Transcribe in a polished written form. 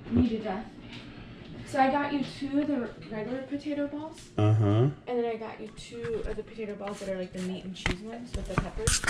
me to death. So I got you 2 of the regular potato balls. Uh-huh. And then I got you 2 of the potato balls that are like the meat and cheese ones with the peppers.